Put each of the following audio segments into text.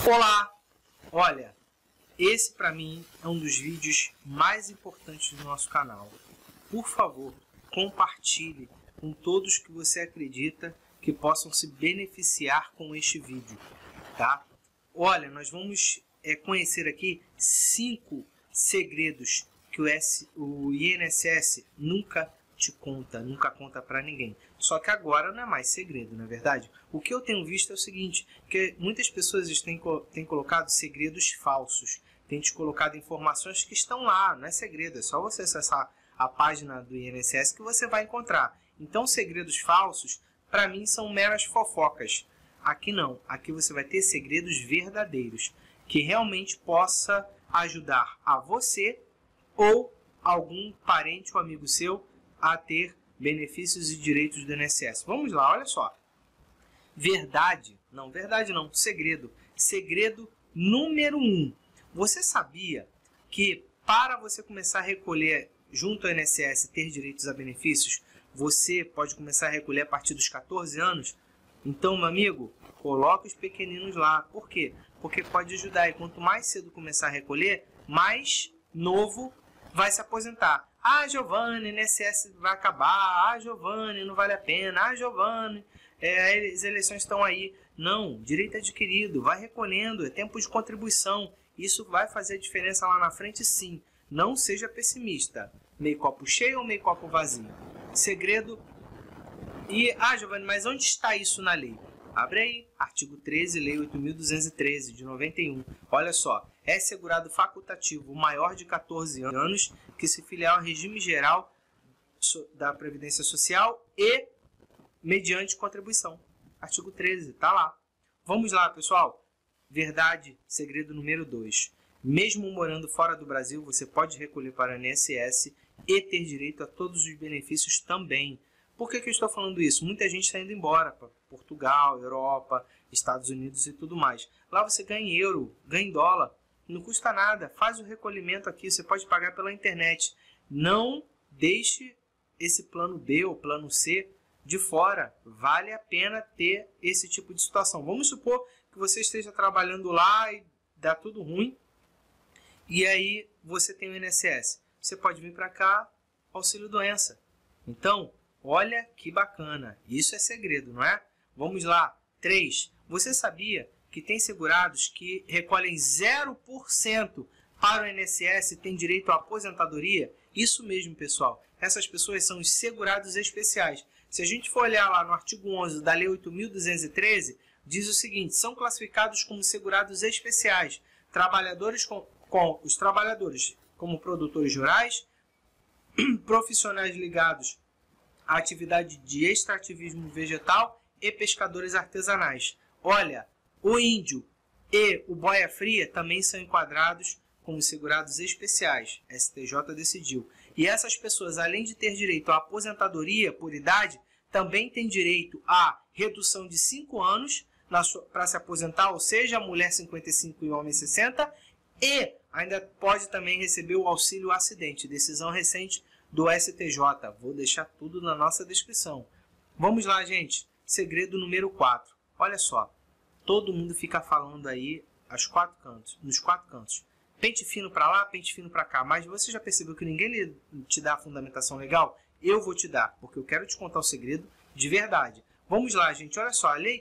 Olá! Olha, esse para mim é um dos vídeos mais importantes do nosso canal. Por favor, compartilhe com todos que você acredita que possam se beneficiar com este vídeo, tá? Olha, nós vamos conhecer aqui 5 segredos que o INSS nunca conta para ninguém. Só que agora não é mais segredo, não é verdade? O que eu tenho visto é o seguinte, que muitas pessoas têm colocado segredos falsos, têm te colocado informações que estão lá, não é segredo, é só você acessar a página do INSS que você vai encontrar. Então, segredos falsos, para mim, são meras fofocas. Aqui não, aqui você vai ter segredos verdadeiros, que realmente possa ajudar a você ou algum parente ou amigo seu a ter benefícios e direitos do INSS. Vamos lá, olha só. Verdade não, segredo. Segredo número 1. Você sabia que para você começar a recolher junto ao INSS ter direitos a benefícios, você pode começar a recolher a partir dos 14 anos? Então, meu amigo, coloque os pequeninos lá. Por quê? Porque pode ajudar. E quanto mais cedo começar a recolher, mais novo vai se aposentar. Ah, Giovanni, INSS vai acabar. Ah, Giovanni, não vale a pena. Ah, Giovanni, as eleições estão aí. Não, direito adquirido, vai recolhendo, é tempo de contribuição. Isso vai fazer a diferença lá na frente, sim. Não seja pessimista. Meio copo cheio ou meio copo vazio? Segredo. Ah, Giovanni, mas onde está isso na lei? Abre aí, artigo 13, Lei 8.213, de 91. Olha só, é segurado facultativo o maior de 14 anos que se filiar ao regime geral da Previdência Social e mediante contribuição. Artigo 13, está lá. Vamos lá, pessoal. Verdade, segredo número 2. Mesmo morando fora do Brasil, você pode recolher para o INSS e ter direito a todos os benefícios também. Por que eu estou falando isso? Muita gente está indo embora para Portugal, Europa, Estados Unidos e tudo mais. Lá você ganha em euro, ganha em dólar, não custa nada. Faz o recolhimento aqui, você pode pagar pela internet. Não deixe esse plano B ou plano C de fora. Vale a pena ter esse tipo de situação. Vamos supor que você esteja trabalhando lá e dá tudo ruim. E aí você tem o INSS. Você pode vir para cá, auxílio doença. Então, olha que bacana. Isso é segredo, não é? Vamos lá. 3. Você sabia que tem segurados que recolhem 0% para o INSS e tem direito à aposentadoria? Isso mesmo, pessoal. Essas pessoas são os segurados especiais. Se a gente for olhar lá no artigo 11 da Lei 8.213, diz o seguinte: são classificados como segurados especiais trabalhadores os trabalhadores como produtores rurais, profissionais ligados à atividade de extrativismo vegetal e pescadores artesanais. Olha, o índio e o boia fria também são enquadrados como segurados especiais. STJ decidiu. E essas pessoas, além de ter direito à aposentadoria por idade, também têm direito à redução de 5 anos para se aposentar, ou seja, a mulher 55 e o homem 60, e ainda pode também receber o auxílio acidente, decisão recente do STJ. Vou deixar tudo na nossa descrição. Vamos lá, gente. Segredo número 4. Olha só. Todo mundo fica falando aí nos 4 cantos. Pente fino para lá, pente fino para cá. Mas você já percebeu que ninguém te dá a fundamentação legal? Eu vou te dar, porque eu quero te contar o segredo de verdade. Vamos lá, gente. Olha só. A Lei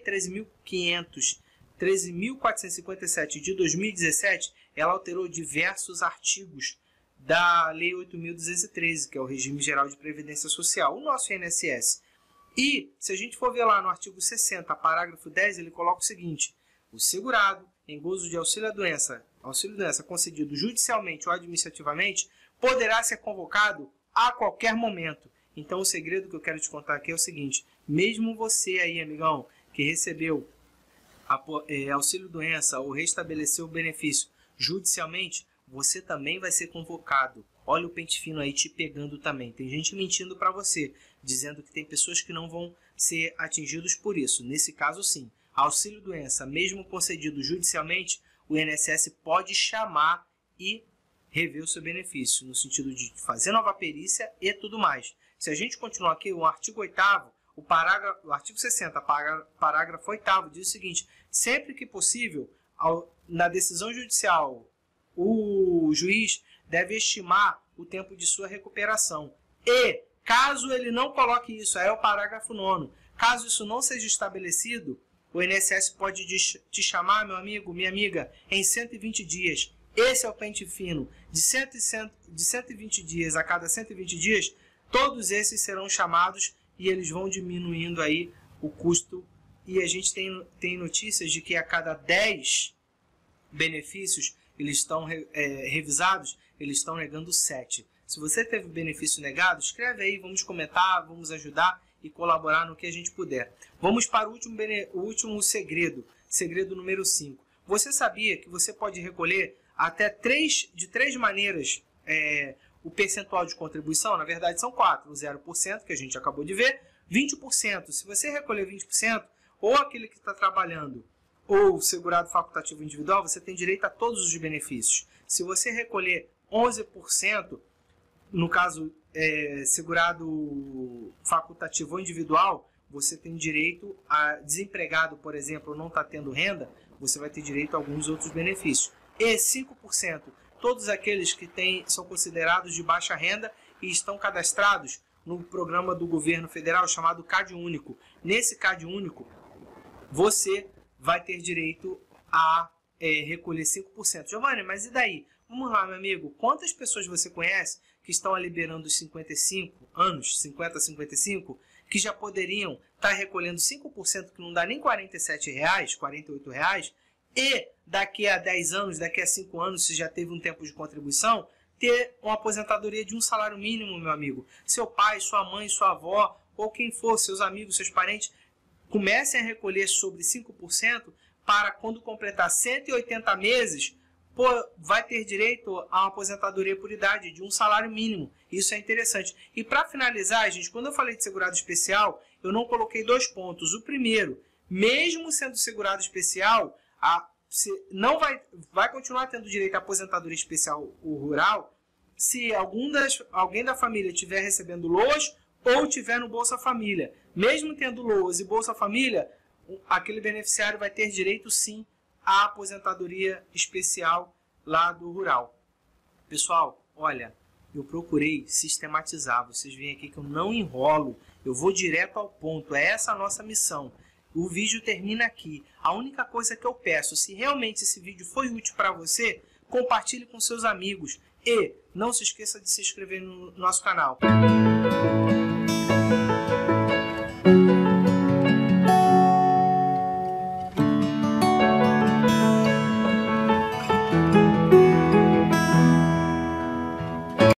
13.457 de 2017, ela alterou diversos artigos da Lei 8.213, que é o Regime Geral de Previdência Social, o nosso INSS. E, se a gente for ver lá no artigo 60, parágrafo 10, ele coloca o seguinte: o segurado, em gozo de auxílio-doença concedido judicialmente ou administrativamente, poderá ser convocado a qualquer momento. Então, o segredo que eu quero te contar aqui é o seguinte: mesmo você aí, amigão, que recebeu auxílio-doença ou restabeleceu o benefício judicialmente, você também vai ser convocado. Olha o pente fino aí te pegando também. Tem gente mentindo para você, dizendo que tem pessoas que não vão ser atingidos por isso. Nesse caso, sim. Auxílio-doença, mesmo concedido judicialmente, o INSS pode chamar e rever o seu benefício, no sentido de fazer nova perícia e tudo mais. Se a gente continuar aqui, o artigo 8º, o artigo 60, parágrafo 8º, diz o seguinte: sempre que possível, na decisão judicial, o juiz deve estimar o tempo de sua recuperação. E, caso ele não coloque isso, aí é o parágrafo 9º, caso isso não seja estabelecido, o INSS pode te chamar, meu amigo, minha amiga, em 120 dias. Esse é o pente fino. De 120 dias a cada 120 dias, todos esses serão chamados e eles vão diminuindo aí o custo. E a gente tem notícias de que a cada 10 benefícios eles estão revisados, eles estão negando 7. Se você teve benefício negado, escreve aí, vamos comentar, vamos ajudar e colaborar no que a gente puder. Vamos para o último segredo, segredo número 5. Você sabia que você pode recolher até de três maneiras o percentual de contribuição? Na verdade são 4, o 0% que a gente acabou de ver, 20%. Se você recolher 20%, ou aquele que está trabalhando, ou segurado facultativo individual, você tem direito a todos os benefícios. Se você recolher 11%, no caso segurado facultativo ou individual, você tem direito a desempregado, por exemplo, não está tendo renda, você vai ter direito a alguns outros benefícios. E 5%, todos aqueles que são considerados de baixa renda e estão cadastrados no programa do governo federal chamado CAD Único. Nesse CAD Único, você vai ter direito a recolher 5%. Giovanni, mas e daí? Vamos lá, meu amigo. Quantas pessoas você conhece que estão liberando os 55 anos, 50 a 55, que já poderiam estar recolhendo 5%, que não dá nem R$ 47, R$ 48, e daqui a 10 anos, daqui a 5 anos, se já teve um tempo de contribuição, ter uma aposentadoria de um salário mínimo, meu amigo. Seu pai, sua mãe, sua avó, ou quem for, seus amigos, seus parentes, comecem a recolher sobre 5% para quando completar 180 meses, vai ter direito a uma aposentadoria por idade de um salário mínimo. Isso é interessante. E para finalizar, gente, quando eu falei de segurado especial, eu não coloquei 2 pontos. O primeiro, mesmo sendo segurado especial, não vai continuar tendo direito à aposentadoria especial rural se alguém da família estiver recebendo LOAS ou tiver no Bolsa Família. Mesmo tendo LOAS e Bolsa Família, aquele beneficiário vai ter direito sim à aposentadoria especial lá do rural. Pessoal, olha, eu procurei sistematizar. Vocês veem aqui que eu não enrolo, eu vou direto ao ponto. É essa a nossa missão. O vídeo termina aqui. A única coisa que eu peço, se realmente esse vídeo foi útil para você, compartilhe com seus amigos e não se esqueça de se inscrever no nosso canal.